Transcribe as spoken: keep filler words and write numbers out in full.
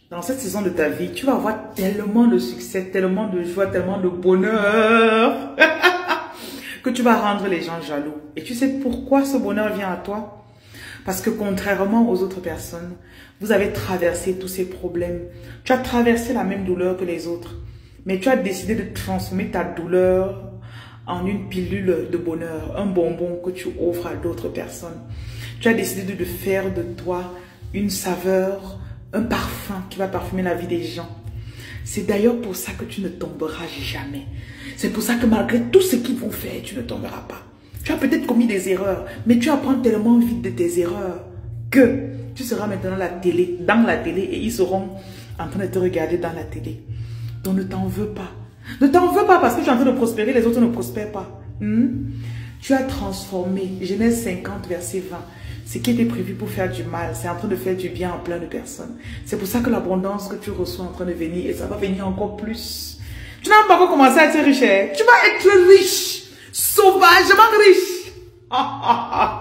dans cette saison de ta vie, tu vas avoir tellement de succès, tellement de joie, tellement de bonheur que tu vas rendre les gens jaloux. Et tu sais pourquoi ce bonheur vient à toi? Parce que contrairement aux autres personnes, vous avez traversé tous ces problèmes. Tu as traversé la même douleur que les autres. Mais tu as décidé de transformer ta douleur en une pilule de bonheur, un bonbon que tu offres à d'autres personnes. Tu as décidé de faire de toi une saveur, un parfum qui va parfumer la vie des gens. C'est d'ailleurs pour ça que tu ne tomberas jamais. C'est pour ça que malgré tout ce qu'ils vont faire, tu ne tomberas pas. Tu as peut-être commis des erreurs, mais tu apprends tellement vite de tes erreurs que tu seras maintenant à la télé, dans la télé et ils seront en train de te regarder dans la télé. Donc ne t'en veux pas. Ne t'en veux pas parce que tu es en train de prospérer, les autres ne prospèrent pas. Hmm? Tu as transformé, Genèse cinquante, verset vingt. Ce qui était prévu pour faire du mal, c'est en train de faire du bien à plein de personnes. C'est pour ça que l'abondance que tu reçois est en train de venir et ça va venir encore plus. Tu n'as pas encore commencé à être riche. Hein? Tu vas être riche, sauvagement riche.